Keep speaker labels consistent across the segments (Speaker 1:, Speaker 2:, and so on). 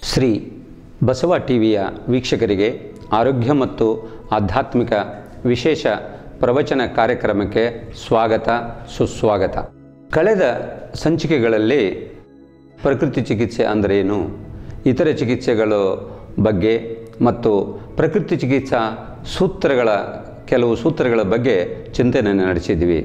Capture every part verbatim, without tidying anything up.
Speaker 1: ಶ್ರೀ ಬಸವ ಟಿವಿಯ ವೀಕ್ಷಕರಿಗೆ ಆರೋಗ್ಯ ಮತ್ತು ಆಧ್ಯಾತ್ಮಿಕ ವಿಶೇಷ ಪ್ರವಚನ ಕಾರ್ಯಕ್ರಮಕ್ಕೆ ಸ್ವಾಗತ ಸುಸ್ವಾಗತ. ಕಳೆದ ಸಂಚಿಕೆಗಳಲ್ಲಿ ಪ್ರಕೃತಿ ಚಿಕಿತ್ಸೆ ಅಂದರೇನು, ಇತರೆ ಚಿಕಿತ್ಸೆಗಳ ಬಗ್ಗೆ ಮತ್ತು ಪ್ರಕೃತಿ ಚಿಕಿತ್ಸಾ ಸೂತ್ರಗಳ ಕೆಲವು ಸೂತ್ರಗಳ ಬಗ್ಗೆ ಚಿಂತನೆ ನಡೆಸಿದ್ವಿ.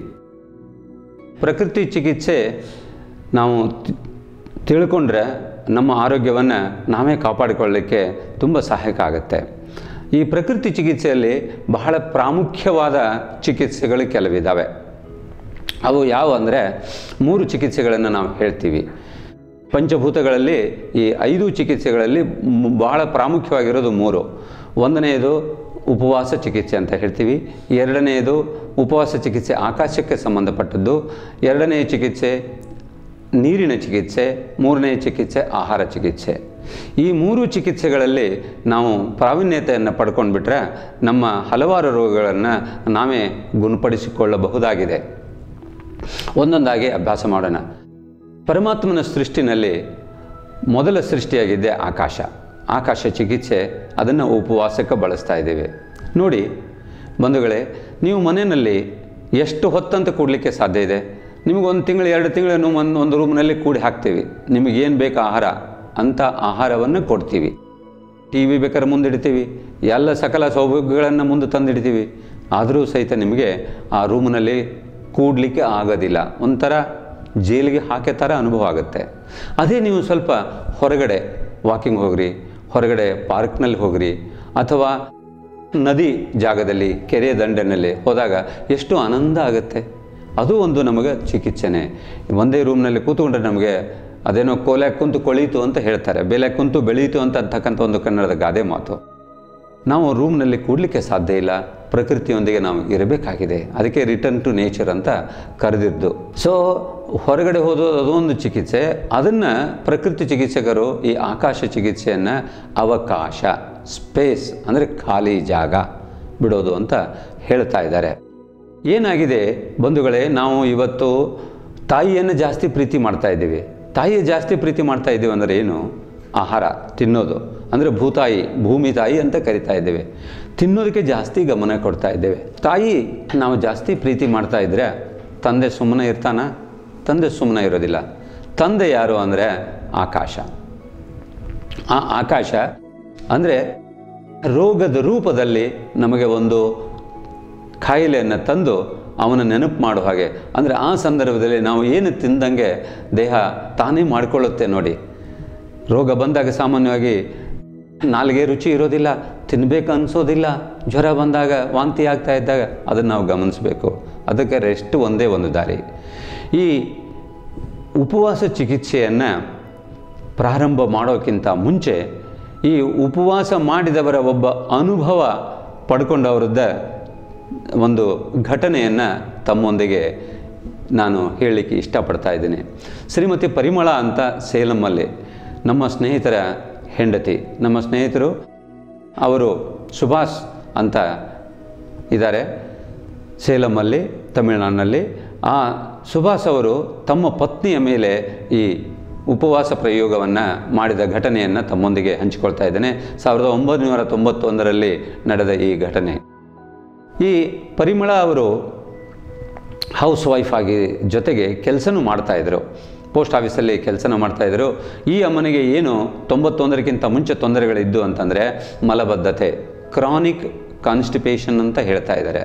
Speaker 1: ಪ್ರಕೃತಿ ಚಿಕಿತ್ಸೆ ನಾವು ತಿಳ್ಕೊಂಡ್ರೆ ನಮ್ಮ ಆರೋಗ್ಯವನ್ನು ನಾವೇ ಕಾಪಾಡಿಕೊಳ್ಳಲಿಕ್ಕೆ ತುಂಬ ಸಹಾಯಕ ಆಗುತ್ತೆ. ಈ ಪ್ರಕೃತಿ ಚಿಕಿತ್ಸೆಯಲ್ಲಿ ಬಹಳ ಪ್ರಾಮುಖ್ಯವಾದ ಚಿಕಿತ್ಸೆಗಳು ಕೆಲವಿದ್ದಾವೆ. ಅವು ಯಾವ ಅಂದರೆ ಮೂರು ಚಿಕಿತ್ಸೆಗಳನ್ನು ನಾವು ಹೇಳ್ತೀವಿ. ಪಂಚಭೂತಗಳಲ್ಲಿ ಈ ಐದು ಚಿಕಿತ್ಸೆಗಳಲ್ಲಿ ಬಹಳ ಪ್ರಾಮುಖ್ಯವಾಗಿರೋದು ಮೂರು. ಒಂದನೆಯದು ಉಪವಾಸ ಚಿಕಿತ್ಸೆ ಅಂತ ಹೇಳ್ತೀವಿ, ಎರಡನೆಯದು ಉಪವಾಸ ಚಿಕಿತ್ಸೆ ಆಕಾಶಕ್ಕೆ ಸಂಬಂಧಪಟ್ಟದ್ದು, ಎರಡನೆಯ ಚಿಕಿತ್ಸೆ ನೀರಿನ ಚಿಕಿತ್ಸೆ, ಮೂರನೆಯ ಚಿಕಿತ್ಸೆ ಆಹಾರ ಚಿಕಿತ್ಸೆ. ಈ ಮೂರು ಚಿಕಿತ್ಸೆಗಳಲ್ಲಿ ನಾವು ಪ್ರಾವೀಣ್ಯತೆಯನ್ನು ಪಡ್ಕೊಂಡ್ಬಿಟ್ರೆ ನಮ್ಮ ಹಲವಾರು ರೋಗಗಳನ್ನು ನಾವೇ ಗುಣಪಡಿಸಿಕೊಳ್ಳಬಹುದಾಗಿದೆ. ಒಂದೊಂದಾಗಿ ಅಭ್ಯಾಸ ಮಾಡೋಣ. ಪರಮಾತ್ಮನ ಸೃಷ್ಟಿನಲ್ಲಿ ಮೊದಲ ಸೃಷ್ಟಿಯಾಗಿದ್ದೆ ಆಕಾಶ. ಆಕಾಶ ಚಿಕಿತ್ಸೆ, ಅದನ್ನು ಉಪವಾಸಕ್ಕೆ ಬಳಸ್ತಾ ಇದ್ದೇವೆ. ನೋಡಿ ಬಂಧುಗಳೇ, ನೀವು ಮನೆಯಲ್ಲಿ ಎಷ್ಟು ಹೊತ್ತಂತ ಕೂಡಲಿಕ್ಕೆ ಸಾಧ್ಯ ಇದೆ? ನಿಮಗೆ ಒಂದು ತಿಂಗಳು ಎರಡು ತಿಂಗಳು ಒಂದು ಒಂದು ರೂಮ್ನಲ್ಲಿ ಕೂಡಿ ಹಾಕ್ತೀವಿ. ನಿಮಗೇನು ಬೇಕು ಆಹಾರ ಅಂಥ ಆಹಾರವನ್ನು ಕೊಡ್ತೀವಿ. ಟಿ ವಿ ಬೇಕಾದ್ರೆ ಮುಂದಿಡ್ತೀವಿ, ಎಲ್ಲ ಸಕಲ ಸೌಭಾಗ್ಯಗಳನ್ನು ಮುಂದೆ ತಂದಿಡ್ತೀವಿ. ಆದರೂ ಸಹಿತ ನಿಮಗೆ ಆ ರೂಮ್ನಲ್ಲಿ ಕೂಡಲಿಕ್ಕೆ ಆಗೋದಿಲ್ಲ. ಒಂಥರ ಜೈಲಿಗೆ ಹಾಕೋ ಥರ ಅನುಭವ ಆಗುತ್ತೆ. ಅದೇ ನೀವು ಸ್ವಲ್ಪ ಹೊರಗಡೆ ವಾಕಿಂಗ್ ಹೋಗ್ರಿ, ಹೊರಗಡೆ ಪಾರ್ಕ್ನಲ್ಲಿ ಹೋಗ್ರಿ, ಅಥವಾ ನದಿ ಜಾಗದಲ್ಲಿ ಕೆರೆಯ ದಂಡೆನಲ್ಲಿ ಹೋದಾಗ ಎಷ್ಟು ಆನಂದ ಆಗುತ್ತೆ. ಅದು ಒಂದು ನಮಗೆ ಚಿಕಿತ್ಸೆನೇ. ಒಂದೇ ರೂಮ್ನಲ್ಲಿ ಕೂತ್ಕೊಂಡ್ರೆ ನಮಗೆ ಅದೇನೋ ಕೋಲೆ ಕುಂತು ಕೊಳೀತು ಅಂತ ಹೇಳ್ತಾರೆ, ಬೆಲೆ ಕುಂತು ಬೆಳೀತು ಅಂತ ಅಂತಕ್ಕಂಥ ಒಂದು ಕನ್ನಡದ ಗಾದೆ ಮಾತು. ನಾವು ರೂಮ್ನಲ್ಲಿ ಕೂಡಲಿಕ್ಕೆ ಸಾಧ್ಯ ಇಲ್ಲ, ಪ್ರಕೃತಿಯೊಂದಿಗೆ ನಾವು ಇರಬೇಕಾಗಿದೆ. ಅದಕ್ಕೆ ರಿಟರ್ನ್ ಟು ನೇಚರ್ ಅಂತ ಕರೆದಿದ್ದು. ಸೊ ಹೊರಗಡೆ ಹೋದೋದು ಅದೊಂದು ಚಿಕಿತ್ಸೆ. ಅದನ್ನು ಪ್ರಕೃತಿ ಚಿಕಿತ್ಸಕರು ಈ ಆಕಾಶ ಚಿಕಿತ್ಸೆಯನ್ನು ಅವಕಾಶ, ಸ್ಪೇಸ್ ಅಂದರೆ ಖಾಲಿ ಜಾಗ ಬಿಡೋದು ಅಂತ ಹೇಳ್ತಾ ಇದ್ದಾರೆ. ಏನಾಗಿದೆ ಬಂಧುಗಳೇ, ನಾವು ಇವತ್ತು ತಾಯಿಯನ್ನು ಜಾಸ್ತಿ ಪ್ರೀತಿ ಮಾಡ್ತಾ ಇದ್ದೀವಿ. ತಾಯಿಯ ಜಾಸ್ತಿ ಪ್ರೀತಿ ಮಾಡ್ತಾ ಇದ್ದೀವಿ ಅಂದರೆ ಏನು? ಆಹಾರ ತಿನ್ನೋದು ಅಂದರೆ ಭೂತಾಯಿ, ಭೂಮಿ ತಾಯಿ ಅಂತ ಕರಿತಾ ಇದ್ದೇವೆ. ತಿನ್ನೋದಕ್ಕೆ ಜಾಸ್ತಿ ಗಮನ ಕೊಡ್ತಾ ಇದ್ದೇವೆ. ತಾಯಿ ನಾವು ಜಾಸ್ತಿ ಪ್ರೀತಿ ಮಾಡ್ತಾ ಇದ್ದರೆ ತಂದೆ ಸುಮ್ಮನೆ ಇರ್ತಾನ? ತಂದೆ ಸುಮ್ಮನೆ ಇರೋದಿಲ್ಲ. ತಂದೆ ಯಾರು ಅಂದರೆ ಆಕಾಶ. ಆ ಆಕಾಶ ಅಂದರೆ ರೋಗದ ರೂಪದಲ್ಲಿ ನಮಗೆ ಒಂದು ಕಾಯಿಲೆಯನ್ನು ತಂದು ಅವನ ನೆನಪು ಮಾಡೋ ಹಾಗೆ. ಅಂದರೆ ಆ ಸಂದರ್ಭದಲ್ಲಿ ನಾವು ಏನು ತಿಂದಂಗೆ ದೇಹ ತಾನೇ ಮಾಡಿಕೊಳ್ಳುತ್ತೆ. ನೋಡಿ, ರೋಗ ಬಂದಾಗ ಸಾಮಾನ್ಯವಾಗಿ ನಾಲಿಗೆ ರುಚಿ ಇರೋದಿಲ್ಲ, ತಿನ್ನಬೇಕು ಅನಿಸೋದಿಲ್ಲ. ಜ್ವರ ಬಂದಾಗ, ವಾಂತಿ ಆಗ್ತಾ ಇದ್ದಾಗ ಅದನ್ನು ನಾವು ಗಮನಿಸಬೇಕು. ಅದಕ್ಕೆ ರೆಸ್ಟ್ ಒಂದೇ ಒಂದು ದಾರಿ. ಈ ಉಪವಾಸ ಚಿಕಿತ್ಸೆಯನ್ನು ಪ್ರಾರಂಭ ಮಾಡೋಕ್ಕಿಂತ ಮುಂಚೆ ಈ ಉಪವಾಸ ಮಾಡಿದವರ ಒಬ್ಬ ಅನುಭವ ಪಡ್ಕೊಂಡವರದ್ದ ಒಂದು ಘಟನೆಯನ್ನು ತಮ್ಮೊಂದಿಗೆ ನಾನು ಹೇಳಲಿಕ್ಕೆ ಇಷ್ಟಪಡ್ತಾ ಇದ್ದೀನಿ. ಶ್ರೀಮತಿ ಪರಿಮಳ ಅಂತ ಸೇಲಮಲ್ಲಿ ನಮ್ಮ ಸ್ನೇಹಿತರ ಹೆಂಡತಿ. ನಮ್ಮ ಸ್ನೇಹಿತರು ಅವರು ಸುಭಾಷ್ ಅಂತ ಇದ್ದಾರೆ ಸೇಲಮಲ್ಲಿ, ತಮಿಳುನಾಡಿನಲ್ಲಿ. ಆ ಸುಭಾಷ್ ಅವರು ತಮ್ಮ ಪತ್ನಿಯ ಮೇಲೆ ಈ ಉಪವಾಸ ಪ್ರಯೋಗವನ್ನು ಮಾಡಿದ ಘಟನೆಯನ್ನು ತಮ್ಮೊಂದಿಗೆ ಹಂಚಿಕೊಳ್ತಾ ಇದ್ದೇನೆ. ಸಾವಿರದ ಒಂಬೈನೂರ ತೊಂಬತ್ತೊಂದರಲ್ಲಿ ನಡೆದ ಈ ಘಟನೆ. ಈ ಪರಿಮಳ ಅವರು ಹೌಸ್ ವೈಫ್ ಆಗಿ ಜೊತೆಗೆ ಕೆಲಸನೂ ಮಾಡ್ತಾಯಿದ್ರು. ಪೋಸ್ಟ್ ಆಫೀಸಲ್ಲಿ ಕೆಲಸನ ಮಾಡ್ತಾಯಿದ್ರು. ಈ ಅಮ್ಮನಿಗೆ ಏನು ತೊಂಬತ್ತೊಂದರಕ್ಕಿಂತ ಮುಂಚೆ ತೊಂದರೆಗಳಿದ್ದು ಅಂತಂದರೆ ಮಲಬದ್ಧತೆ, ಕ್ರಾನಿಕ್ ಕಾನ್ಸ್ಟಿಪೇಷನ್ ಅಂತ ಹೇಳ್ತಾ ಇದ್ದಾರೆ.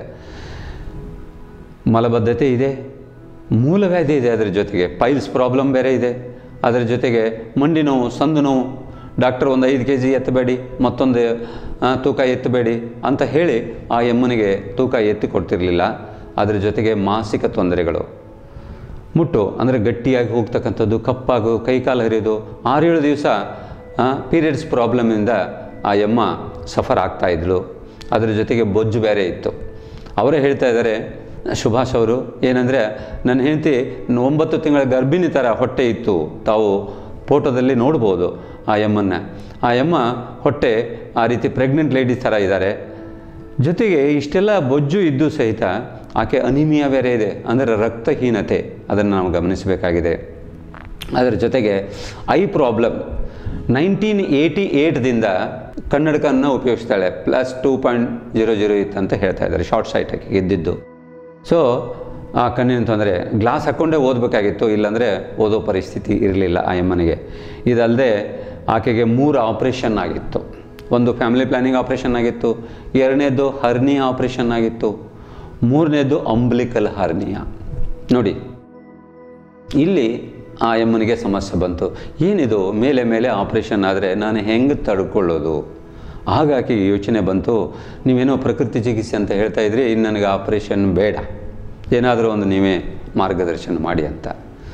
Speaker 1: ಮಲಬದ್ಧತೆ ಇದೆ, ಮೂಲವ್ಯಾಧಿ ಇದೆ, ಅದರ ಜೊತೆಗೆ ಪೈಲ್ಸ್ ಪ್ರಾಬ್ಲಮ್ ಬೇರೆ ಇದೆ, ಅದರ ಜೊತೆಗೆ ಮಂಡಿ ನೋವು, ಸಂದು ನೋವು. ಡಾಕ್ಟರ್ ಒಂದು ಐದು ಕೆ ಜಿ ಎತ್ತಬೇಡಿ, ಮತ್ತೊಂದು ತೂಕ ಎತ್ತಬೇಡಿ ಅಂತ ಹೇಳಿ ಆ ಎಮ್ಮನಿಗೆ ತೂಕ ಎತ್ತಿ ಕೊಡ್ತಿರಲಿಲ್ಲ. ಅದರ ಜೊತೆಗೆ ಮಾನಸಿಕ ತೊಂದರೆಗಳು, ಮುಟ್ಟು ಅಂದರೆ ಗಟ್ಟಿಯಾಗಿ ಹೋಗ್ತಕ್ಕಂಥದ್ದು, ಕಪ್ಪಾಗು, ಕೈಕಾಲು ಹರಿಯೋದು. ಆರೇಳು ದಿವಸ ಪೀರಿಯಡ್ಸ್ ಪ್ರಾಬ್ಲಮಿಂದ ಆ ಎಮ್ಮ ಸಫರ್ ಆಗ್ತಾಯಿದ್ಳು. ಅದರ ಜೊತೆಗೆ ಬೊಜ್ಜು ಬೇರೆ ಇತ್ತು. ಅವರೇ ಹೇಳ್ತಾ ಇದ್ದಾರೆ, ಸುಭಾಷ್ ಅವರು, ಏನಂದರೆ ನನ್ನ ಹೆಂಡತಿ ಒಂಬತ್ತು ತಿಂಗಳ ಗರ್ಭಿಣಿ ಥರ ಹೊಟ್ಟೆ ಇತ್ತು. ತಾವು ಫೋಟೋದಲ್ಲಿ ನೋಡ್ಬೋದು ಆ ಎಮ್ಮನ್ನು. ಆ ಎಮ್ಮ ಹೊಟ್ಟೆ ಆ ರೀತಿ ಪ್ರೆಗ್ನೆಂಟ್ ಲೇಡೀಸ್ ಥರ ಇದ್ದಾರೆ. ಜೊತೆಗೆ ಇಷ್ಟೆಲ್ಲ ಬೊಜ್ಜು ಇದ್ದು ಸಹಿತ ಆಕೆ ಅನಿಮಿಯಾ ಬೇರೆ ಇದೆ, ಅಂದರೆ ರಕ್ತಹೀನತೆ. ಅದನ್ನು ನಾವು ಗಮನಿಸಬೇಕಾಗಿದೆ. ಅದರ ಜೊತೆಗೆ ಐ ಪ್ರಾಬ್ಲಮ್, ನೈನ್ಟೀನ್ ಏಯ್ಟಿ ಏಯ್ಟ್ದಿಂದ ಕನ್ನಡಕವನ್ನು ಉಪಯೋಗಿಸ್ತಾಳೆ. Plus two point zero zero ಇತ್ತು ಅಂತ ಹೇಳ್ತಾ ಇದ್ದಾರೆ, ಶಾರ್ಟ್ ಸೈಟ್ ಆಕೆಗೆ ಇದ್ದಿದ್ದು. ಸೊ ಆ ಕಣ್ಣಿನ ತೊಂದರೆ, ಗ್ಲಾಸ್ ಹಾಕ್ಕೊಂಡೇ ಓದಬೇಕಾಗಿತ್ತು, ಇಲ್ಲಾಂದರೆ ಓದೋ ಪರಿಸ್ಥಿತಿ ಇರಲಿಲ್ಲ ಆ ಅಮ್ಮನಿಗೆ. ಇದಲ್ಲದೆ ಆಕೆಗೆ ಮೂರು ಆಪ್ರೇಷನ್ ಆಗಿತ್ತು. ಒಂದು ಫ್ಯಾಮಿಲಿ ಪ್ಲ್ಯಾನಿಂಗ್ ಆಪ್ರೇಷನ್ ಆಗಿತ್ತು, ಎರಡನೇದು ಹರ್ನಿಯಾ ಆಪ್ರೇಷನ್ ಆಗಿತ್ತು, ಮೂರನೇದು ಅಂಬ್ಲಿಕಲ್ ಹರ್ನಿಯಾ. ನೋಡಿ ಇಲ್ಲಿ ಆ ಅಮ್ಮನಿಗೆ ಸಮಸ್ಯೆ ಬಂತು. ಏನಿದು ಮೇಲೆ ಮೇಲೆ ಆಪ್ರೇಷನ್ ಆದರೆ ನಾನು ಹೆಂಗೆ ತಡ್ಕೊಳ್ಳೋದು? ಹಾಗಾಗಿ ಯೋಚನೆ ಬಂತು, ನೀವೇನೋ ಪ್ರಕೃತಿ ಚಿಕಿತ್ಸೆ ಅಂತ ಹೇಳ್ತಾ ಇದ್ರಿ, ಇನ್ನು ನನಗೆ ಆಪ್ರೇಷನ್ ಬೇಡ, ಏನಾದರೂ ಒಂದು ನೀವೇ ಮಾರ್ಗದರ್ಶನ ಮಾಡಿ ಅಂತ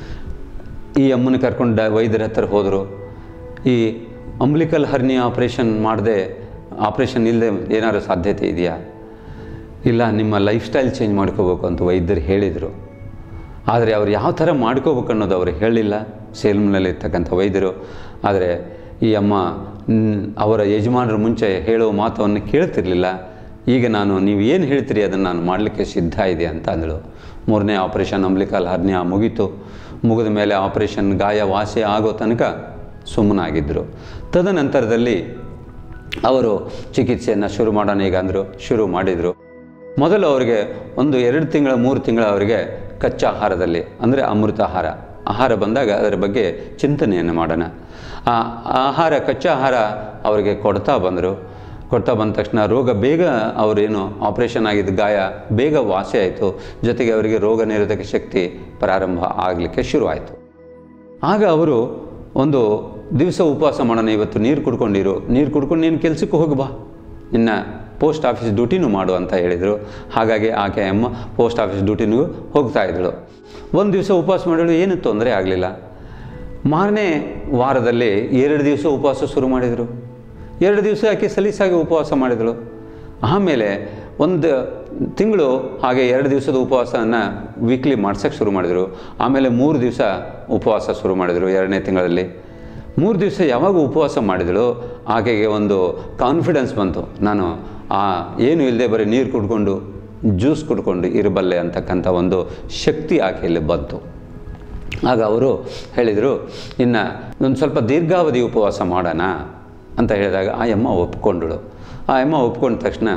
Speaker 1: ಈ ಅಮ್ಮನ ಕರ್ಕೊಂಡು ವೈದ್ಯರ ಹತ್ರ ಹೋದರು. ಈ ಅಂಬ್ಲಿಕಲ್ ಹರ್ನಿಯಾ ಆಪ್ರೇಷನ್ ಮಾಡದೆ, ಆಪ್ರೇಷನ್ ಇಲ್ಲದೆ ಏನಾದರೂ ಸಾಧ್ಯತೆ ಇದೆಯಾ? ಇಲ್ಲ, ನಿಮ್ಮ ಲೈಫ್ ಸ್ಟೈಲ್ ಚೇಂಜ್ ಮಾಡ್ಕೋಬೇಕು ಅಂತ ವೈದ್ಯರು ಹೇಳಿದರು. ಆದರೆ ಅವ್ರು ಯಾವ ಥರ ಮಾಡ್ಕೋಬೇಕು ಅನ್ನೋದು ಅವರು ಹೇಳಿಲ್ಲ, ಸೇಲ್ಮ್ನಲ್ಲಿರ್ತಕ್ಕಂಥ ವೈದ್ಯರು. ಆದರೆ ಈ ಅಮ್ಮ ಅವರ ಯಜಮಾನರ ಮುಂಚೆ ಹೇಳೋ ಮಾತನ್ನು ಕೇಳ್ತಿರ್ಲಿಲ್ಲ. ಈಗ ನಾನು ನೀವು ಏನು ಹೇಳ್ತೀರಿ ಅದನ್ನು ನಾನು ಮಾಡಲಿಕ್ಕೆ ಸಿದ್ಧ ಇದೆ ಅಂತ ಅಂದಳು. ಮೂರನೇ ಆಪ್ರೇಷನ್ ಅಂಬ್ಲಿಕಲ್ ಹರ್ನಿಯಾ ಮುಗೀತು. ಮುಗಿದ ಮೇಲೆ ಆಪ್ರೇಷನ್ ಗಾಯ ವಾಸಿ ಆಗೋ ತನಕ ಸುಮ್ಮನಾಗಿದ್ದರು. ತದನಂತರದಲ್ಲಿ ಅವರು ಚಿಕಿತ್ಸೆಯನ್ನು ಶುರು ಮಾಡೋಣ ಈಗ ಅಂದರು. ಶುರು ಮಾಡಿದರು. ಮೊದಲು ಅವರಿಗೆ ಒಂದು ಎರಡು ತಿಂಗಳ ಮೂರು ತಿಂಗಳ ಅವರಿಗೆ ಕಚ್ಚಾ ಆಹಾರದಲ್ಲಿ, ಅಂದರೆ ಅಮೃತ ಆಹಾರ ಆಹಾರ ಬಂದಾಗ ಅದರ ಬಗ್ಗೆ ಚಿಂತನೆಯನ್ನು ಮಾಡೋಣ. ಆ ಆಹಾರ ಕಚ್ಚಾ ಆಹಾರ ಅವರಿಗೆ ಕೊಡ್ತಾ ಬಂದರು. ಕೊಡ್ತಾ ಬಂದ ತಕ್ಷಣ ರೋಗ ಬೇಗ, ಅವರೇನು ಆಪ್ರೇಷನ್ ಆಗಿದ್ದ ಗಾಯ ಬೇಗ ವಾಸಿ ಆಯಿತು. ಜೊತೆಗೆ ಅವರಿಗೆ ರೋಗ ನಿರೋಧಕ ಶಕ್ತಿ ಪ್ರಾರಂಭ ಆಗಲಿಕ್ಕೆ ಶುರುವಾಯಿತು. ಆಗ ಅವರು ಒಂದು ದಿವಸ ಉಪವಾಸ ಮಾಡೋಣ, ಇವತ್ತು ನೀರು ಕುಡ್ಕೊಂಡಿರು, ನೀರು ಕುಡ್ಕೊಂಡು ನೀನು ಕೆಲಸಕ್ಕೆ ಹೋಗಿ ಬಾ, ನಿನ್ನ ಪೋಸ್ಟ್ ಆಫೀಸ್ ಡ್ಯೂಟಿನೂ ಮಾಡು ಅಂತ ಹೇಳಿದರು. ಹಾಗಾಗಿ ಆಕೆ ಅಮ್ಮ ಪೋಸ್ಟ್ ಆಫೀಸ್ ಡ್ಯೂಟಿನೂ ಹೋಗ್ತಾ ಇದ್ದಳು. ಒಂದು ದಿವಸ ಉಪವಾಸ ಮಾಡಲು ಏನೂ ತೊಂದರೆ ಆಗಲಿಲ್ಲ. ಮಾರನೇ ವಾರದಲ್ಲಿ ಎರಡು ದಿವಸ ಉಪವಾಸ ಶುರು ಮಾಡಿದರು. ಎರಡು ದಿವಸ ಆಕೆ ಸಲೀಸಾಗಿ ಉಪವಾಸ ಮಾಡಿದಳು. ಆಮೇಲೆ ಒಂದು ತಿಂಗಳು ಹಾಗೆ ಎರಡು ದಿವಸದ ಉಪವಾಸವನ್ನು ವೀಕ್ಲಿ ಮಾಡ್ಸೋಕ್ಕೆ ಶುರು ಮಾಡಿದರು. ಆಮೇಲೆ ಮೂರು ದಿವಸ ಉಪವಾಸ ಶುರು ಮಾಡಿದರು ಎರಡನೇ ತಿಂಗಳಲ್ಲಿ. ಮೂರು ದಿವಸ ಯಾವಾಗ ಉಪವಾಸ ಮಾಡಿದಳು ಆಕೆಗೆ ಒಂದು ಕಾನ್ಫಿಡೆನ್ಸ್ ಬಂತು, ನಾನು ಆ ಏನು ಇಲ್ಲದೆ ಬರೀ ನೀರು ಕುಡ್ಕೊಂಡು ಜ್ಯೂಸ್ ಕುಡ್ಕೊಂಡು ಇರಬಲ್ಲೆ ಅಂತಕ್ಕಂಥ ಒಂದು ಶಕ್ತಿ ಆಕೆಯಲ್ಲಿ ಬಂತು. ಆಗ ಅವರು ಹೇಳಿದರು, ಇನ್ನು ಒಂದು ಸ್ವಲ್ಪ ದೀರ್ಘಾವಧಿ ಉಪವಾಸ ಮಾಡೋಣ ಅಂತ ಹೇಳಿದಾಗ ಆ ಅಮ್ಮ ಒಪ್ಕೊಂಡಳು. ಆ ಅಮ್ಮ ಒಪ್ಕೊಂಡ ತಕ್ಷಣ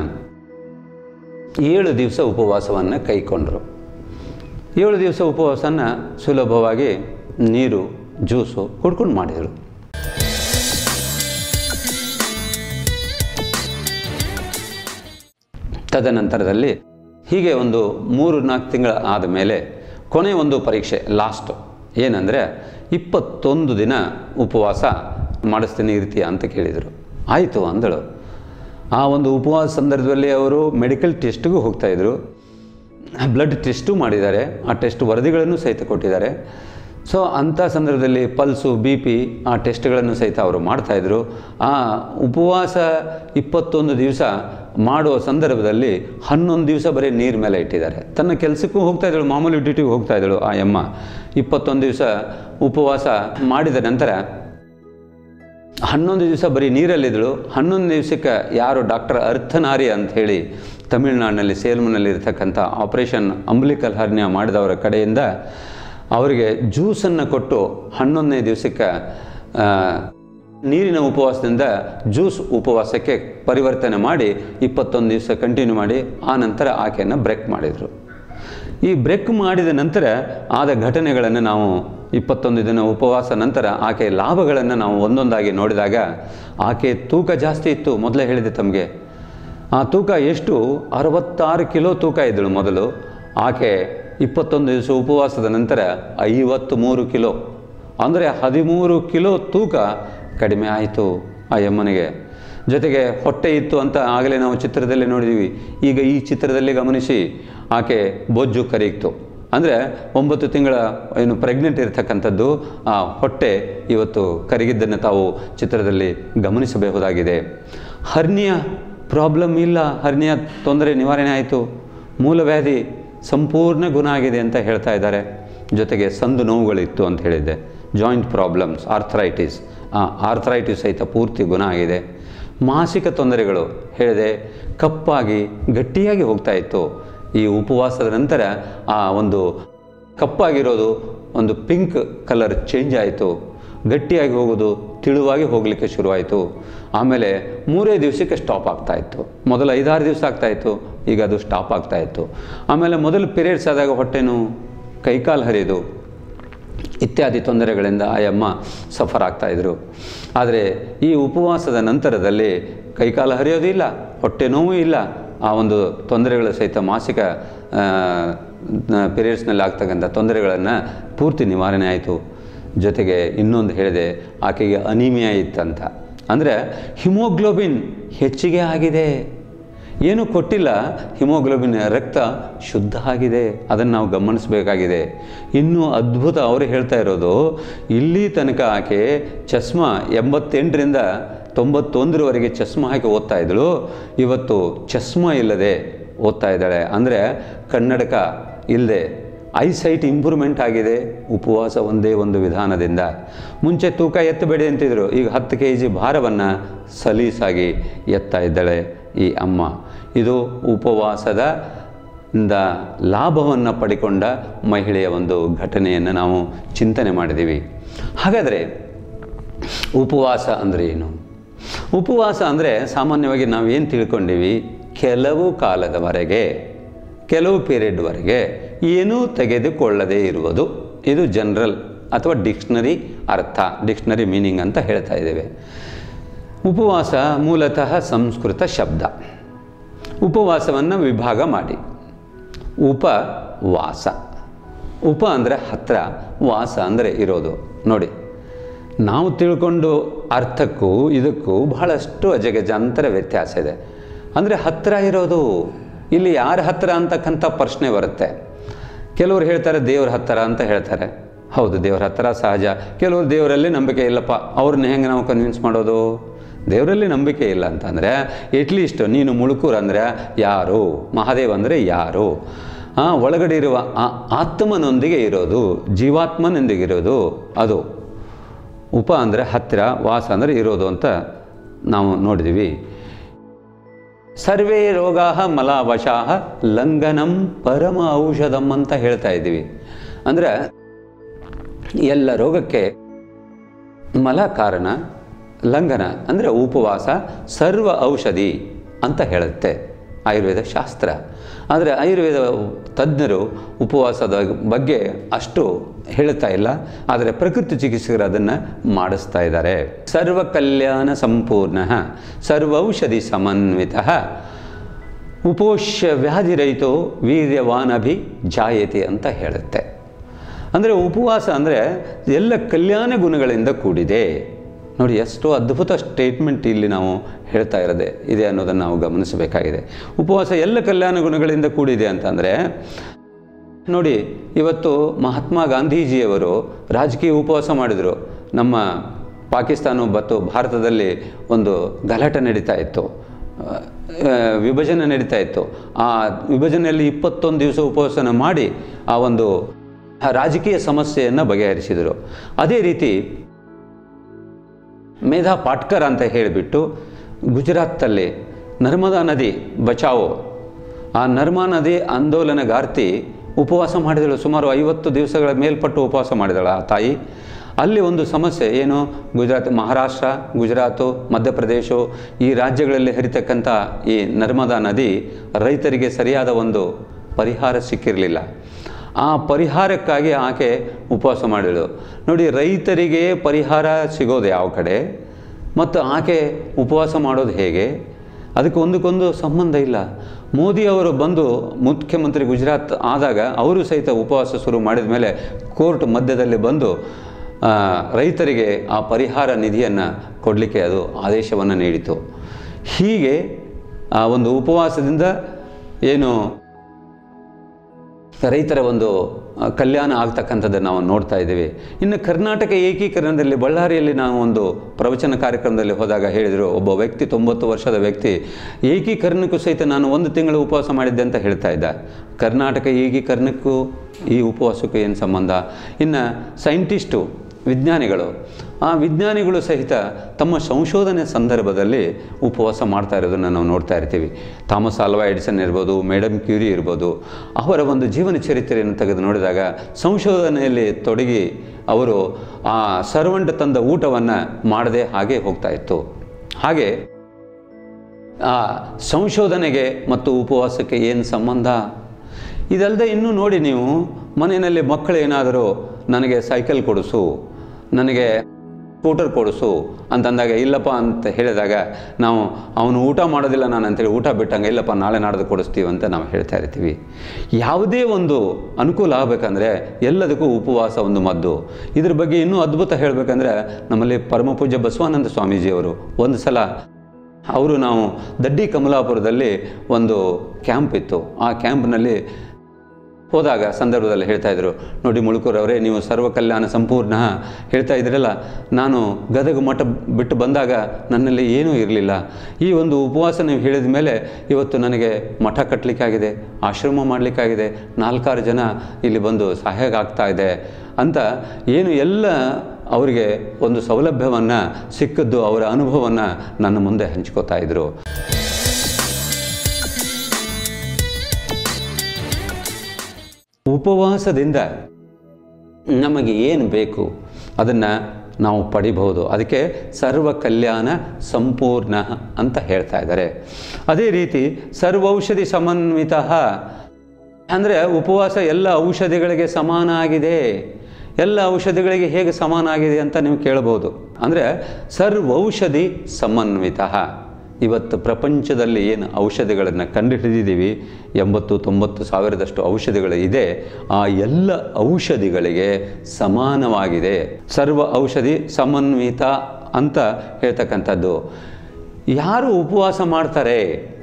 Speaker 1: ಏಳು ದಿವಸ ಉಪವಾಸವನ್ನು ಕೈಕೊಂಡರು. ಏಳು ದಿವಸ ಉಪವಾಸನ ಸುಲಭವಾಗಿ ನೀರು ಜ್ಯೂಸು ಕುಡ್ಕೊಂಡು ಮಾಡಿದಳು. ತದನಂತರದಲ್ಲಿ ಹೀಗೆ ಒಂದು ಮೂರು ನಾಲ್ಕು ತಿಂಗಳ ಆದಮೇಲೆ ಕೊನೆ ಒಂದು ಪರೀಕ್ಷೆ ಲಾಸ್ಟು ಏನಂದರೆ ಇಪ್ಪತ್ತೊಂದು ದಿನ ಉಪವಾಸ ಮಾಡಿಸ್ತೀನಿ ಇರ್ತೀಯ ಅಂತ ಕೇಳಿದರು. ಆಯಿತು ಅಂದಳು. ಆ ಒಂದು ಉಪವಾಸ ಸಂದರ್ಭದಲ್ಲಿ ಅವರು ಮೆಡಿಕಲ್ ಟೆಸ್ಟಿಗೂ ಹೋಗ್ತಾಯಿದ್ರು, ಬ್ಲಡ್ ಟೆಸ್ಟು ಮಾಡಿದ್ದಾರೆ, ಆ ಟೆಸ್ಟ್ ವರದಿಗಳನ್ನು ಸಹಿತ ಕೊಟ್ಟಿದ್ದಾರೆ. ಸೊ ಅಂಥ ಸಂದರ್ಭದಲ್ಲಿ ಪಲ್ಸು ಬಿ ಪಿ ಆ ಟೆಸ್ಟ್ಗಳನ್ನು ಸಹಿತ ಅವರು ಮಾಡ್ತಾಯಿದ್ರು. ಆ ಉಪವಾಸ ಇಪ್ಪತ್ತೊಂದು ದಿವಸ ಮಾಡುವ ಸಂದರ್ಭದಲ್ಲಿ ಹನ್ನೊಂದು ದಿವಸ ಬರೀ ನೀರು ಮೇಲೆ ಇಟ್ಟಿದ್ದಾರೆ. ತನ್ನ ಕೆಲಸಕ್ಕೂ ಹೋಗ್ತಾಯಿದ್ದಳು, ಮಾಮೂಲಿ ಡ್ಯೂಟಿಗೆ ಹೋಗ್ತಾಯಿದ್ದಳು ಆ ಅಮ್ಮ. ಇಪ್ಪತ್ತೊಂದು ದಿವಸ ಉಪವಾಸ ಮಾಡಿದ ನಂತರ ಹನ್ನೊಂದು ದಿವಸ ಬರೀ ನೀರಲ್ಲಿದ್ದಳು. ಹನ್ನೊಂದು ದಿವಸಕ್ಕೆ ಯಾರು ಡಾಕ್ಟರ್ ಅರ್ಥನಾರಿ ಅಂಥೇಳಿ ತಮಿಳುನಾಡಿನಲ್ಲಿ ಸೇಲ್ಮ್ನಲ್ಲಿರ್ತಕ್ಕಂಥ ಆಪ್ರೇಷನ್ ಅಂಬ್ಲಿಕಲ್ ಹರ್ನಿಯಾ ಮಾಡಿದವರ ಕಡೆಯಿಂದ ಅವರಿಗೆ ಜ್ಯೂಸನ್ನು ಕೊಟ್ಟು ಹನ್ನೊಂದನೇ ದಿವಸಕ್ಕೆ ನೀರಿನ ಉಪವಾಸದಿಂದ ಜ್ಯೂಸ್ ಉಪವಾಸಕ್ಕೆ ಪರಿವರ್ತನೆ ಮಾಡಿ ಇಪ್ಪತ್ತೊಂದು ದಿವಸ ಕಂಟಿನ್ಯೂ ಮಾಡಿ ಆ ನಂತರ ಆಕೆಯನ್ನು ಬ್ರೇಕ್ ಮಾಡಿದರು. ಈ ಬ್ರೇಕ್ ಮಾಡಿದ ನಂತರ ಆದ ಘಟನೆಗಳನ್ನು ನಾವು ಇಪ್ಪತ್ತೊಂದು ದಿನ ಉಪವಾಸ ನಂತರ ಆಕೆ ಲಾಭಗಳನ್ನು ನಾವು ಒಂದೊಂದಾಗಿ ನೋಡಿದಾಗ ಆಕೆ ತೂಕ ಜಾಸ್ತಿ ಇತ್ತು. ಮೊದಲೇ ಹೇಳಿದೆ ತಮಗೆ, ಆ ತೂಕ ಎಷ್ಟು ಅರವತ್ತಾರು ಕಿಲೋ ತೂಕ ಇದ್ದಳು ಮೊದಲು. ಆಕೆ ಇಪ್ಪತ್ತೊಂದು ದಿವಸ ಉಪವಾಸದ ನಂತರ ಐವತ್ತ್ಮೂರು ಕಿಲೋ, ಅಂದರೆ ಹದಿಮೂರು ಕಿಲೋ ತೂಕ ಕಡಿಮೆ ಆಯಿತು ಆ ಯಮ್ಮನಿಗೆ. ಜೊತೆಗೆ ಹೊಟ್ಟೆ ಇತ್ತು ಅಂತ ಆಗಲೇ ನಾವು ಚಿತ್ರದಲ್ಲಿ ನೋಡಿದ್ದೀವಿ. ಈಗ ಈ ಚಿತ್ರದಲ್ಲಿ ಗಮನಿಸಿ, ಆಕೆ ಬೊಜ್ಜು ಕರಗಿತ್ತು. ಅಂದರೆ ಒಂಬತ್ತು ತಿಂಗಳ ಏನು ಪ್ರೆಗ್ನೆಂಟ್ ಇರತಕ್ಕಂಥದ್ದು, ಆ ಹೊಟ್ಟೆ ಇವತ್ತು ಕರಗಿದ್ದನ್ನು ತಾವು ಚಿತ್ರದಲ್ಲಿ ಗಮನಿಸಬಹುದಾಗಿದೆ. ಹರ್ನಿಯಾ ಪ್ರಾಬ್ಲಮ್ ಇಲ್ಲ, ಹರ್ನಿಯಾ ತೊಂದರೆ ನಿವಾರಣೆ ಆಯಿತು, ಮೂಲವ್ಯಾಧಿ ಸಂಪೂರ್ಣ ಗುಣ ಆಗಿದೆ ಅಂತ ಹೇಳ್ತಾ ಇದ್ದಾರೆ. ಜೊತೆಗೆ ಸಂದು ನೋವುಗಳಿತ್ತು ಅಂತ ಹೇಳಿದ್ದೆ, ಜಾಯಿಂಟ್ ಪ್ರಾಬ್ಲಮ್ಸ್, ಆರ್ಥರೈಟಿಸ್, ಆ ಆರ್ಥರೈಟಿಸ್ ಸಹಿತ ಪೂರ್ತಿ ಗುಣ ಆಗಿದೆ. ಮಾನಸಿಕ ತೊಂದರೆಗಳು ಹೇಳಿದೆ, ಕಪ್ಪಾಗಿ ಗಟ್ಟಿಯಾಗಿ ಹೋಗ್ತಾ ಇತ್ತು. ಈ ಉಪವಾಸದ ನಂತರ ಆ ಒಂದು ಕಪ್ಪಾಗಿರೋದು ಒಂದು ಪಿಂಕ್ ಕಲರ್ ಚೇಂಜ್ ಆಯಿತು. ಗಟ್ಟಿಯಾಗಿ ಹೋಗೋದು ತಿಳುವಾಗಿ ಹೋಗಲಿಕ್ಕೆ ಶುರುವಾಯಿತು. ಆಮೇಲೆ ಮೂರೇ ದಿವಸಕ್ಕೆ ಸ್ಟಾಪ್ ಆಗ್ತಾಯಿತ್ತು. ಮೊದಲು ಐದಾರು ದಿವಸ ಆಗ್ತಾಯಿತ್ತು, ಈಗ ಅದು ಸ್ಟಾಪ್ ಆಗ್ತಾಯಿತ್ತು. ಆಮೇಲೆ ಮೊದಲು ಪೀರಿಯಡ್ಸ್ ಆದಾಗ ಹೊಟ್ಟೆನೂ ಕೈಕಾಲು ಹರಿಯೋದು ಇತ್ಯಾದಿ ತೊಂದರೆಗಳಿಂದ ಆಯಮ್ಮ ಸಫರ್ ಆಗ್ತಾಯಿದ್ರು. ಆದರೆ ಈ ಉಪವಾಸದ ನಂತರದಲ್ಲಿ ಕೈಕಾಲು ಹರಿಯೋದಿಲ್ಲ, ಹೊಟ್ಟೆ ನೋವು ಇಲ್ಲ, ಆ ಒಂದು ತೊಂದರೆಗಳ ಸಹಿತ ಮಾಸಿಕ ಪೀರಿಯಡ್ಸ್ನಲ್ಲಿ ಆಗ್ತಕ್ಕಂಥ ತೊಂದರೆಗಳನ್ನು ಪೂರ್ತಿ ನಿವಾರಣೆ ಆಯಿತು. ಜೊತೆಗೆ ಇನ್ನೊಂದು ಹೇಳಿದೆ, ಆಕೆಗೆ ಅನಿಮಿಯಾ ಇತ್ತಂತ, ಅಂದರೆ ಹಿಮೋಗ್ಲೋಬಿನ್ ಹೆಚ್ಚಿಗೆ ಆಗಿದೆ. ಏನೂ ಕೊಟ್ಟಿಲ್ಲ, ಹಿಮೋಗ್ಲೋಬಿನ್ ರಕ್ತ ಶುದ್ಧ ಆಗಿದೆ. ಅದನ್ನು ನಾವು ಗಮನಿಸಬೇಕಾಗಿದೆ. ಇನ್ನೂ ಅದ್ಭುತ ಅವರು ಹೇಳ್ತಾ ಇರೋದು, ಇಲ್ಲಿ ತನಕ ಆಕೆ ಚಸ್ಮಾ ಎಂಬತ್ತೆಂಟರಿಂದ ತೊಂಬತ್ತೊಂದರವರೆಗೆ ಚಸ್ಮಾ ಹಾಕಿ ಓದ್ತಾ ಇದ್ದಳು. ಇವತ್ತು ಚಸ್ಮಾ ಇಲ್ಲದೆ ಓದ್ತಾ ಇದ್ದಾಳೆ. ಅಂದರೆ ಕನ್ನಡಕ ಇಲ್ಲದೆ ಐಸೈಟ್ ಇಂಪ್ರೂವ್ಮೆಂಟ್ ಆಗಿದೆ ಉಪವಾಸ ಒಂದೇ ಒಂದು ವಿಧಾನದಿಂದ. ಮುಂಚೆ ತೂಕ ಎತ್ತಬೇಡಿ ಅಂತಿದ್ರು, ಈಗ ಹತ್ತು ಕೆ ಜಿ ಭಾರವನ್ನು ಸಲೀಸಾಗಿ ಎತ್ತಾ ಇದ್ದಾಳೆ ಈ ಅಮ್ಮ. ಇದು ಉಪವಾಸದ ಇಂದ ಲಾಭವನ್ನು ಪಡೆಕೊಂಡ ಮಹಿಳೆಯ ಒಂದು ಘಟನೆಯನ್ನು ನಾವು ಚಿಂತನೆ ಮಾಡಿದ್ದೀವಿ. ಹಾಗಾದರೆ ಉಪವಾಸ ಅಂದರೆ ಏನು? ಉಪವಾಸ ಅಂದರೆ ಸಾಮಾನ್ಯವಾಗಿ ನಾವೇನು ತಿಳ್ಕೊಂಡೀವಿ, ಕೆಲವು ಕಾಲದವರೆಗೆ, ಕೆಲವು ಪೀರಿಯಡ್ವರೆಗೆ ಏನೂ ತೆಗೆದುಕೊಳ್ಳದೇ ಇರುವುದು. ಇದು ಜನರಲ್ ಅಥವಾ ಡಿಕ್ಷನರಿ ಅರ್ಥ, ಡಿಕ್ಷನರಿ ಮೀನಿಂಗ್ ಅಂತ ಹೇಳ್ತಾ ಇದ್ದೇವೆ. ಉಪವಾಸ ಮೂಲತಃ ಸಂಸ್ಕೃತ ಶಬ್ದ. ಉಪವಾಸವನ್ನು ವಿಭಾಗ ಮಾಡಿ, ಉಪವಾಸ, ಉಪ ಅಂದರೆ ಹತ್ತಿರ, ವಾಸ ಅಂದರೆ ಇರೋದು. ನೋಡಿ, ನಾವು ತಿಳ್ಕೊಂಡು ಅರ್ಥಕ್ಕೂ ಇದಕ್ಕೂ ಬಹಳಷ್ಟು ಅಜಗಜಾಂತರ ವ್ಯತ್ಯಾಸ ಇದೆ. ಅಂದರೆ ಹತ್ತಿರ ಇರೋದು, ಇಲ್ಲಿ ಯಾರ ಹತ್ತಿರ ಅಂತಕ್ಕಂಥ ಪ್ರಶ್ನೆ ಬರುತ್ತೆ. ಕೆಲವರು ಹೇಳ್ತಾರೆ ದೇವ್ರ ಹತ್ತಿರ ಅಂತ ಹೇಳ್ತಾರೆ. ಹೌದು, ದೇವ್ರ ಹತ್ತಿರ ಸಹಜ. ಕೆಲವರು ದೇವರಲ್ಲಿ ನಂಬಿಕೆ ಇಲ್ಲಪ್ಪ, ಅವ್ರನ್ನ ಹೆಂಗೆ ನಾವು ಕನ್ವಿನ್ಸ್ ಮಾಡೋದು? ದೇವರಲ್ಲಿ ನಂಬಿಕೆ ಇಲ್ಲ ಅಂತಂದರೆ ಎಟ್ಲೀಸ್ಟ್ ನೀನು ಮುಳುಕೂರು ಅಂದರೆ ಯಾರು, ಮಹಾದೇವ್ ಅಂದರೆ ಯಾರು, ಒಳಗಡೆ ಇರುವ ಆ ಆತ್ಮನೊಂದಿಗೆ ಇರೋದು, ಜೀವಾತ್ಮನೊಂದಿಗೆ ಇರೋದು ಅದು. ಉಪ ಅಂದರೆ ಹತ್ತಿರ, ವಾಸ ಅಂದರೆ ಇರೋದು ಅಂತ ನಾವು ನೋಡಿದ್ವಿ. ಸರ್ವೇ ರೋಗಾ ಮಲಾವಶಾಹ ಲಂಘನಂ ಪರಮ ಔಷಧಂ ಅಂತ ಹೇಳ್ತಾ ಇದ್ದೀವಿ. ಅಂದರೆ ಎಲ್ಲ ರೋಗಕ್ಕೆ ಮಲ ಕಾರಣ, ಲಂಘನ ಅಂದರೆ ಉಪವಾಸ ಸರ್ವ ಔಷಧಿ ಅಂತ ಹೇಳುತ್ತೆ ಆಯುರ್ವೇದ ಶಾಸ್ತ್ರ. ಆದರೆ ಆಯುರ್ವೇದ ತಜ್ಞರು ಉಪವಾಸದ ಬಗ್ಗೆ ಅಷ್ಟು ಹೇಳ್ತಾ ಇಲ್ಲ, ಆದರೆ ಪ್ರಕೃತಿ ಚಿಕಿತ್ಸಕರು ಅದನ್ನು ಮಾಡಿಸ್ತಾ ಇದ್ದಾರೆ. ಸರ್ವ ಕಲ್ಯಾಣ ಸಂಪೂರ್ಣ ಸರ್ವೌಷಧಿ ಸಮನ್ವಿತ ಉಪೋಷ್ಯ ವ್ಯಾಧಿರಹಿತೋ ವೀರ್ಯವಾನಭಿ ಜಾಯತೆ ಅಂತ ಹೇಳುತ್ತೆ. ಅಂದರೆ ಉಪವಾಸ ಅಂದರೆ ಎಲ್ಲ ಕಲ್ಯಾಣ ಗುಣಗಳಿಂದ ಕೂಡಿದೆ. ನೋಡಿ, ಎಷ್ಟು ಅದ್ಭುತ ಸ್ಟೇಟ್ಮೆಂಟ್ ಇಲ್ಲಿ ನಾವು ಹೇಳ್ತಾ ಇರೋದೆ ಇದೆ ಅನ್ನೋದನ್ನು ನಾವು ಗಮನಿಸಬೇಕಾಗಿದೆ. ಉಪವಾಸ ಎಲ್ಲ ಕಲ್ಯಾಣ ಗುಣಗಳಿಂದ ಕೂಡಿದೆ ಅಂತಂದರೆ ನೋಡಿ, ಇವತ್ತು ಮಹಾತ್ಮ ಗಾಂಧೀಜಿಯವರು ರಾಜಕೀಯ ಉಪವಾಸ ಮಾಡಿದರು. ನಮ್ಮ ಪಾಕಿಸ್ತಾನ ಮತ್ತು ಭಾರತದಲ್ಲಿ ಒಂದು ಗಲಾಟೆ ನಡೀತಾ ಇತ್ತು, ವಿಭಜನೆ ನಡೀತಾ ಇತ್ತು. ಆ ವಿಭಜನೆಯಲ್ಲಿ ಇಪ್ಪತ್ತೊಂದು ದಿವಸ ಉಪವಾಸನ ಮಾಡಿ ಆ ಒಂದು ರಾಜಕೀಯ ಸಮಸ್ಯೆಯನ್ನು ಬಗೆಹರಿಸಿದರು. ಅದೇ ರೀತಿ ಮೇಧಾ ಪಾಟ್ಕರ್ ಅಂತ ಹೇಳಿಬಿಟ್ಟು ಗುಜರಾತಲ್ಲಿ ನರ್ಮದಾ ನದಿ ಬಚಾವೋ, ಆ ನರ್ಮದಾ ನದಿ ಆಂದೋಲನಗಾರ್ತಿ ಉಪವಾಸ ಮಾಡಿದಳು. ಸುಮಾರು ಐವತ್ತು ದಿವಸಗಳ ಮೇಲ್ಪಟ್ಟು ಉಪವಾಸ ಮಾಡಿದಳು ಆ ತಾಯಿ. ಅಲ್ಲಿ ಒಂದು ಸಮಸ್ಯೆ ಏನು, ಗುಜರಾತ್, ಮಹಾರಾಷ್ಟ್ರ, ಗುಜರಾತು, ಮಧ್ಯಪ್ರದೇಶ ಈ ರಾಜ್ಯಗಳಲ್ಲಿ ಹರಿತಕ್ಕಂಥ ಈ ನರ್ಮದಾ ನದಿ ರೈತರಿಗೆ ಸರಿಯಾದ ಒಂದು ಪರಿಹಾರ ಸಿಕ್ಕಿರಲಿಲ್ಲ. ಆ ಪರಿಹಾರಕ್ಕಾಗಿ ಆಕೆ ಉಪವಾಸ ಮಾಡಿದಳು. ನೋಡಿ, ರೈತರಿಗೆ ಪರಿಹಾರ ಸಿಗೋದು ಯಾವ ಕಡೆ ಮತ್ತು ಆಕೆ ಉಪವಾಸ ಮಾಡೋದು ಹೇಗೆ, ಅದಕ್ಕೆ ಒಂದಕ್ಕೊಂದು ಸಂಬಂಧ ಇಲ್ಲ. ಮೋದಿ ಅವರು ಬಂದು ಮುಖ್ಯಮಂತ್ರಿ ಗುಜರಾತ್ ಆದಾಗ ಅವರು ಸಹಿತ ಉಪವಾಸ ಶುರು ಮಾಡಿದ ಮೇಲೆ ಕೋರ್ಟ್ ಮಧ್ಯದಲ್ಲಿ ಬಂದು ರೈತರಿಗೆ ಆ ಪರಿಹಾರ ನಿಧಿಯನ್ನು ಕೊಡಲಿಕ್ಕೆ ಅದು ಆದೇಶವನ್ನು ನೀಡಿತು. ಹೀಗೆ ಆ ಒಂದು ಉಪವಾಸದಿಂದ ಏನು ರೈತರ ಒಂದು ಕಲ್ಯಾಣ ಆಗ್ತಕ್ಕಂಥದ್ದನ್ನು ನಾವು ನೋಡ್ತಾ ಇದ್ದೀವಿ. ಇನ್ನು ಕರ್ನಾಟಕ ಏಕೀಕರಣದಲ್ಲಿ ಬಳ್ಳಾರಿಯಲ್ಲಿ ನಾವು ಒಂದು ಪ್ರವಚನ ಕಾರ್ಯಕ್ರಮದಲ್ಲಿ ಹೋದಾಗ ಹೇಳಿದರು, ಒಬ್ಬ ವ್ಯಕ್ತಿ, ತೊಂಬತ್ತು ವರ್ಷದ ವ್ಯಕ್ತಿ, ಏಕೀಕರಣಕ್ಕೂ ಸಹಿತ ನಾನು ಒಂದು ತಿಂಗಳು ಉಪವಾಸ ಮಾಡಿದ್ದೆ ಅಂತ ಹೇಳ್ತಾ ಇದ್ದ. ಕರ್ನಾಟಕ ಏಕೀಕರಣಕ್ಕೂ ಈ ಉಪವಾಸಕ್ಕೂ ಏನು ಸಂಬಂಧ? ಇನ್ನು ಸೈಂಟಿಸ್ಟು ವಿಜ್ಞಾನಿಗಳು. ಆ ವಿಜ್ಞಾನಿಗಳು ಸಹಿತ ತಮ್ಮ ಸಂಶೋಧನೆ ಸಂದರ್ಭದಲ್ಲಿ ಉಪವಾಸ ಮಾಡ್ತಾ ಇರೋದನ್ನು ನಾವು ನೋಡ್ತಾ ಇರ್ತೀವಿ. ಥಾಮಸ್ ಆಲ್ವಾ ಎಡಿಸನ್ ಇರ್ಬೋದು, ಮೇಡಮ್ ಕ್ಯೂರಿ ಇರ್ಬೋದು, ಅವರ ಒಂದು ಜೀವನ ಚರಿತ್ರೆಯನ್ನು ತೆಗೆದು ನೋಡಿದಾಗ ಸಂಶೋಧನೆಯಲ್ಲಿ ತೊಡಗಿ ಅವರು ಆ ಸರ್ವಂಟ್ ತಂದ ಊಟವನ್ನು ಮಾಡದೆ ಹಾಗೆ ಹೋಗ್ತಾ ಇತ್ತು. ಹಾಗೆ ಆ ಸಂಶೋಧನೆಗೆ ಮತ್ತು ಉಪವಾಸಕ್ಕೆ ಏನು ಸಂಬಂಧ? ಇದಲ್ಲದೆ ಇನ್ನೂ ನೋಡಿ, ನೀವು ಮನೆಯಲ್ಲಿ ಮಕ್ಕಳು ಏನಾದರೂ ನನಗೆ ಸೈಕಲ್ ಕೊಡಿಸು, ನನಗೆ ಸ್ಕೂಟರ್ ಕೊಡಿಸು ಅಂತಂದಾಗ ಇಲ್ಲಪ್ಪ ಅಂತ ಹೇಳಿದಾಗ ನಾವು ಅವನು ಊಟ ಮಾಡೋದಿಲ್ಲ ನಾನು ಅಂತೇಳಿ ಊಟ ಬಿಟ್ಟಂಗೆ ಇಲ್ಲಪ್ಪ ನಾಳೆ ನಾಡ್ದು ಕೊಡಿಸ್ತೀವಿ ಅಂತ ನಾವು ಹೇಳ್ತಾ ಇರ್ತೀವಿ. ಯಾವುದೇ ಒಂದು ಅನುಕೂಲ ಆಗಬೇಕಂದ್ರೆ ಎಲ್ಲದಕ್ಕೂ ಉಪವಾಸ ಒಂದು ಮದ್ದು. ಇದ್ರ ಬಗ್ಗೆ ಇನ್ನೂ ಅದ್ಭುತ ಹೇಳಬೇಕಂದ್ರೆ ನಮ್ಮಲ್ಲಿ ಪರಮ ಪೂಜ್ಯ ಬಸವಾನಂದ ಸ್ವಾಮೀಜಿಯವರು ಒಂದು ಸಲ ಅವರು ನಾವು ದಡ್ಡಿ ಕಮಲಾಪುರದಲ್ಲಿ ಒಂದು ಕ್ಯಾಂಪ್ ಇತ್ತು. ಆ ಕ್ಯಾಂಪ್ನಲ್ಲಿ ಹೋದಾಗ ಸಂದರ್ಭದಲ್ಲಿ ಹೇಳ್ತಾಯಿದ್ರು, ನೋಡಿ ಮುಳುಕೂರವರೇ, ನೀವು ಸರ್ವ ಕಲ್ಯಾಣ ಸಂಪೂರ್ಣ ಹೇಳ್ತಾ ಇದ್ರಲ್ಲ, ನಾನು ಗದಗ ಮಠ ಬಿಟ್ಟು ಬಂದಾಗ ನನ್ನಲ್ಲಿ ಏನೂ ಇರಲಿಲ್ಲ. ಈ ಒಂದು ಉಪವಾಸ ನೀವು ಹೇಳಿದ ಮೇಲೆ ಇವತ್ತು ನನಗೆ ಮಠ ಕಟ್ಟಲಿಕ್ಕಾಗಿದೆ, ಆಶ್ರಮ ಮಾಡಲಿಕ್ಕಾಗಿದೆ, ನಾಲ್ಕಾರು ಜನ ಇಲ್ಲಿ ಬಂದು ಸಹಾಯ ಆಗ್ತಾ ಇದೆ ಅಂತ ಏನು ಎಲ್ಲ ಅವರಿಗೆ ಒಂದು ಸೌಲಭ್ಯವನ್ನು ಸಿಕ್ಕದ್ದು, ಅವರ ಅನುಭವವನ್ನು ನನ್ನ ಮುಂದೆ ಹಂಚ್ಕೋತಾ ಇದ್ದರು. ಉಪವಾಸದಿಂದ ನಮಗೆ ಏನು ಬೇಕು ಅದನ್ನು ನಾವು ಪಡಿಬಹುದು. ಅದಕ್ಕೆ ಸರ್ವ ಕಲ್ಯಾಣ ಸಂಪೂರ್ಣ ಅಂತ ಹೇಳ್ತಾ ಇದ್ದಾರೆ. ಅದೇ ರೀತಿ ಸರ್ವೌಷಧಿ ಸಮನ್ವಿತ ಅಂದರೆ ಉಪವಾಸ ಎಲ್ಲ ಔಷಧಿಗಳಿಗೆ ಸಮಾನ ಆಗಿದೆ. ಎಲ್ಲ ಔಷಧಿಗಳಿಗೆ ಹೇಗೆ ಸಮಾನ ಆಗಿದೆ ಅಂತ ನೀವು ಕೇಳಬಹುದು. ಅಂದರೆ ಸರ್ವೌಷಧಿ ಸಮನ್ವಿತ. ಇವತ್ತು ಪ್ರಪಂಚದಲ್ಲಿ ಏನು ಔಷಧಿಗಳನ್ನು ಕಂಡುಹಿಡಿದಿದ್ದೀವಿ, ಎಂಬತ್ತು ತೊಂಬತ್ತು ಸಾವಿರದಷ್ಟು ಔಷಧಿಗಳು ಇದೆ, ಆ ಎಲ್ಲ ಔಷಧಿಗಳಿಗೆ ಸಮಾನವಾಗಿದೆ. ಸರ್ವ ಔಷಧಿ ಸಮನ್ವಿತ ಅಂತ ಹೇಳ್ತಕ್ಕಂಥದ್ದು. ಯಾರು ಉಪವಾಸ ಮಾಡ್ತಾರೆ,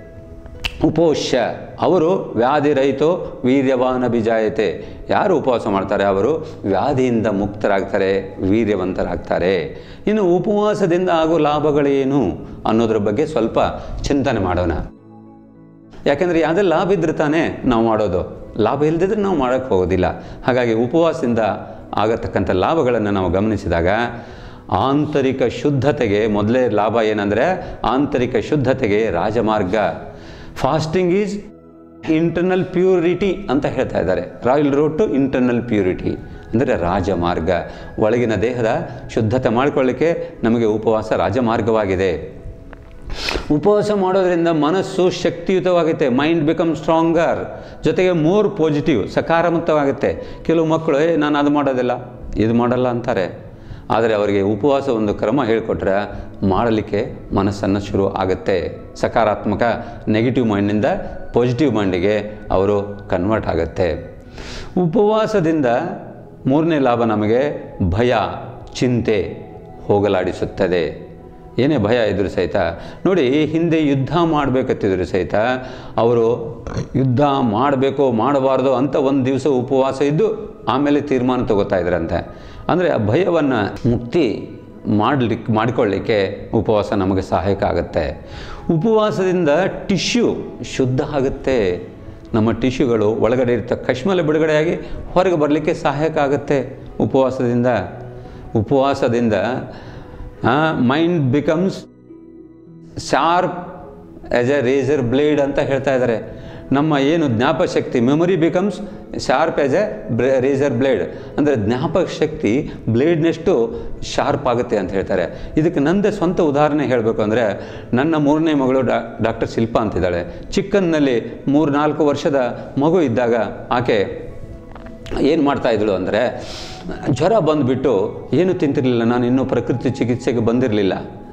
Speaker 1: ಉಪೋಷ್ಯ ಅವರು ವ್ಯಾಧಿರಹಿತೋ ವೀರ್ಯವಾನ ಬಿಜಾಯತೆ. ಯಾರು ಉಪವಾಸ ಮಾಡ್ತಾರೆ ಅವರು ವ್ಯಾಧಿಯಿಂದ ಮುಕ್ತರಾಗ್ತಾರೆ, ವೀರ್ಯವಂತರಾಗ್ತಾರೆ. ಇನ್ನು ಉಪವಾಸದಿಂದ ಆಗೋ ಲಾಭಗಳೇನು ಅನ್ನೋದ್ರ ಬಗ್ಗೆ ಸ್ವಲ್ಪ ಚಿಂತನೆ ಮಾಡೋಣ. ಯಾಕೆಂದರೆ ಯಾವುದೇ ಲಾಭ ಇದ್ರೆ ತಾನೇ ನಾವು ಮಾಡೋದು, ಲಾಭ ಇಲ್ಲದಿದ್ರೆ ನಾವು ಮಾಡೋಕ್ಕೆ ಹೋಗೋದಿಲ್ಲ. ಹಾಗಾಗಿ ಉಪವಾಸದಿಂದ ಆಗತಕ್ಕಂಥ ಲಾಭಗಳನ್ನು ನಾವು ಗಮನಿಸಿದಾಗ ಆಂತರಿಕ ಶುದ್ಧತೆಗೆ ಮೊದಲೇ ಲಾಭ ಏನಂದರೆ ಆಂತರಿಕ ಶುದ್ಧತೆಗೆ ರಾಜಮಾರ್ಗ. ಫಾಸ್ಟಿಂಗ್ ಈಸ್ ಇಂಟರ್ನಲ್ ಪ್ಯೂರಿಟಿ ಅಂತ ಹೇಳ್ತಾ ಇದ್ದಾರೆ. Royal road to internal purity ಅಂದರೆ ರಾಜಮಾರ್ಗ. ಒಳಗಿನ ದೇಹದ ಶುದ್ಧತೆ ಮಾಡಿಕೊಳ್ಳಿಕ್ಕೆ ನಮಗೆ ಉಪವಾಸ ರಾಜಮಾರ್ಗವಾಗಿದೆ. ಉಪವಾಸ ಮಾಡೋದ್ರಿಂದ ಮನಸ್ಸು ಶಕ್ತಿಯುತವಾಗುತ್ತೆ, ಮೈಂಡ್ ಬಿಕಮ್ ಸ್ಟ್ರಾಂಗರ್. ಜೊತೆಗೆ ಮೋರ್ ಪಾಸಿಟಿವ್, ಸಕಾರಾತ್ಮಕವಾಗುತ್ತೆ. ಕೆಲವು ಮಕ್ಕಳು ಏ ನಾನು ಅದು ಮಾಡೋದಿಲ್ಲ ಇದು ಮಾಡಲ್ಲ ಅಂತಾರೆ. ಆದರೆ ಅವರಿಗೆ ಉಪವಾಸ ಒಂದು ಕ್ರಮ ಹೇಳಿಕೊಟ್ರೆ ಮಾಡಲಿಕ್ಕೆ ಮನಸ್ಸನ್ನು ಶುರು ಆಗುತ್ತೆ. ಸಕಾರಾತ್ಮಕ ನೆಗೆಟಿವ್ ಮೈಂಡಿಂದ ಪಾಸಿಟಿವ್ ಮೈಂಡಿಗೆ ಅವರು ಕನ್ವರ್ಟ್ ಆಗುತ್ತೆ. ಉಪವಾಸದಿಂದ ಮೂರನೇ ಲಾಭ ನಮಗೆ ಭಯ, ಚಿಂತೆ ಹೋಗಲಾಡಿಸುತ್ತದೆ. ಏನೇ ಭಯ ಇದ್ದರೂ ಸಹಿತ ನೋಡಿ, ಹಿಂದೆ ಯುದ್ಧ ಮಾಡಬೇಕತ್ತಿದ್ರು ಸಹಿತ ಅವರು ಯುದ್ಧ ಮಾಡಬೇಕೋ ಮಾಡಬಾರ್ದು ಅಂತ ಒಂದು ದಿವಸ ಉಪವಾಸ ಇದ್ದು ಆಮೇಲೆ ತೀರ್ಮಾನ ತಗೋತಾ ಇದ್ರಂತೆ. ಅಂದರೆ ಆ ಭಯವನ್ನು ಮುಕ್ತಿ ಮಾಡಲಿಕ್ಕೆ ಮಾಡಿಕೊಳ್ಳಿಕ್ಕೆ ಉಪವಾಸ ನಮಗೆ ಸಹಾಯಕ ಆಗುತ್ತೆ. ಉಪವಾಸದಿಂದ ಟಿಶ್ಯೂ ಶುದ್ಧ ಆಗುತ್ತೆ. ನಮ್ಮ ಟಿಶ್ಯೂಗಳು ಒಳಗಡೆ ಇರ್ತ ಕಶ್ಮಲ ಬಿಡುಗಡೆಯಾಗಿ ಹೊರಗೆ ಬರಲಿಕ್ಕೆ ಸಹಾಯಕ ಆಗುತ್ತೆ ಉಪವಾಸದಿಂದ. ಉಪವಾಸದಿಂದ mind becomes sharp as a razor blade ಅಂತ ಹೇಳ್ತಾ ಇದ್ದಾರೆ. ನಮ್ಮ ಏನು ಜ್ಞಾಪಕ ಶಕ್ತಿ memory becomes sharp as a razor blade ಅಂದರೆ ಜ್ಞಾಪಕ ಶಕ್ತಿ ಬ್ಲೇಡ್ನಷ್ಟು ಶಾರ್ಪ್ ಆಗುತ್ತೆ ಅಂತ ಹೇಳ್ತಾರೆ. ಇದಕ್ಕೆ ನನ್ನದೇ ಸ್ವಂತ ಉದಾಹರಣೆ ಹೇಳಬೇಕು ಅಂದರೆ, ನನ್ನ ಮೂರನೇ ಮಗಳು ಡಾ ಡಾಕ್ಟರ್ ಶಿಲ್ಪಾ ಅಂತಿದ್ದಾಳೆ. ಚಿಕ್ಕನ್ನಲ್ಲಿ ಮೂರು ನಾಲ್ಕು ವರ್ಷದ ಮಗು ಇದ್ದಾಗ ಆಕೆ ಏನು ಮಾಡ್ತಾಯಿದ್ಳು ಅಂದರೆ, ಜ್ವರ ಬಂದುಬಿಟ್ಟು ಏನೂ ತಿಂತಿರಲಿಲ್ಲ. ನಾನು ಇನ್ನೂ ಪ್ರಕೃತಿ ಚಿಕಿತ್ಸೆಗೆ ಬಂದಿರಲಿಲ್ಲ.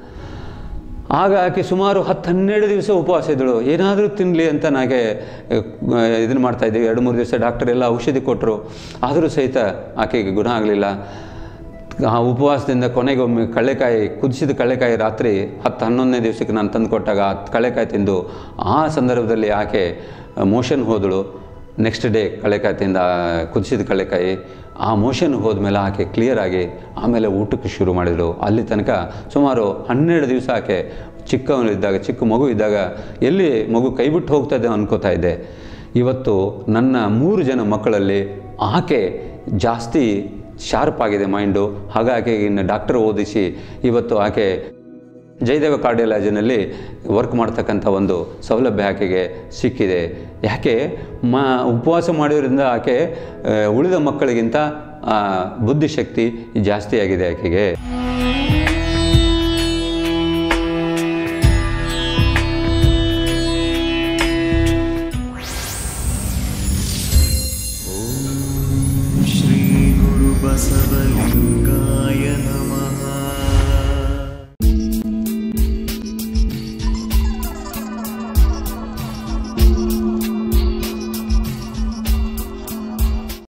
Speaker 1: ಆಗ ಆಕೆ ಸುಮಾರು ಹತ್ತು ಹನ್ನೆರಡು ದಿವಸ ಉಪವಾಸ ಇದ್ದಳು. ಏನಾದರೂ ತಿನ್ನಲಿ ಅಂತ ನನಗೆ ಇದನ್ನು ಮಾಡ್ತಾಯಿದ್ದೀವಿ. ಎರಡು ಮೂರು ದಿವಸ ಡಾಕ್ಟರ್ ಎಲ್ಲ ಔಷಧಿ ಕೊಟ್ಟರು, ಆದರೂ ಸಹಿತ ಆಕೆಗೆ ಗುಣ ಆಗಲಿಲ್ಲ. ಆ ಉಪವಾಸದಿಂದ ಕೊನೆಗೊಮ್ಮೆ ಕಳ್ಳೆಕಾಯಿ, ಕುದಿಸಿದ ಕಳ್ಳೆಕಾಯಿ ರಾತ್ರಿ ಹತ್ತು ಹನ್ನೊಂದನೇ ದಿವಸಕ್ಕೆ ನಾನು ತಂದು ಕೊಟ್ಟಾಗ ಆ ಕಳ್ಳೆಕಾಯಿ ತಿಂದು ಆ ಸಂದರ್ಭದಲ್ಲಿ ಆಕೆ ಮೋಷನ್ ಹೋದಳು. ನೆಕ್ಸ್ಟ್ ಡೇ ಕಳ್ಳೆಕಾಯಿ ತಿಂದ ಕುದಿಸಿದ ಕಳ್ಳೆಕಾಯಿ ಆ ಮೋಷನ್ ಹೋದ್ಮೇಲೆ ಆಕೆ ಕ್ಲಿಯರಾಗಿ ಆಮೇಲೆ ಊಟಕ್ಕೆ ಶುರು ಮಾಡಿದಳು. ಅಲ್ಲಿ ತನಕ ಸುಮಾರು ಹನ್ನೆರಡು ದಿವಸ ಆಕೆ ಚಿಕ್ಕವನಿದ್ದಾಗ, ಚಿಕ್ಕ ಮಗು ಇದ್ದಾಗ ಎಲ್ಲಿ ಮಗು ಕೈಬಿಟ್ಟು ಹೋಗ್ತದೆ ಅನ್ಕೋತಾ ಇದ್ದೆ. ಇವತ್ತು ನನ್ನ ಮೂರು ಜನ ಮಕ್ಕಳಲ್ಲಿ ಆಕೆ ಜಾಸ್ತಿ ಶಾರ್ಪ್ ಆಗಿದೆ ಮೈಂಡು. ಹಾಗಾಗಿ ಇನ್ನು ಡಾಕ್ಟರ್ ಓದಿಸಿ ಇವತ್ತು ಆಕೆ ಜಯದೇವ ಕಾರ್ಡಿಯಾಲಜಿನಲ್ಲಿ ವರ್ಕ್ ಮಾಡ್ತಕ್ಕಂಥ ಒಂದು ಸೌಲಭ್ಯ ಆಕೆಗೆ ಸಿಕ್ಕಿದೆ. ಯಾಕೆ ಮಾ ಉಪವಾಸ ಮಾಡೋದ್ರಿಂದ ಆಕೆ ಉಳಿದ ಮಕ್ಕಳಿಗಿಂತ ಬುದ್ಧಿಶಕ್ತಿ ಜಾಸ್ತಿಯಾಗಿದೆ ಆಕೆಗೆ.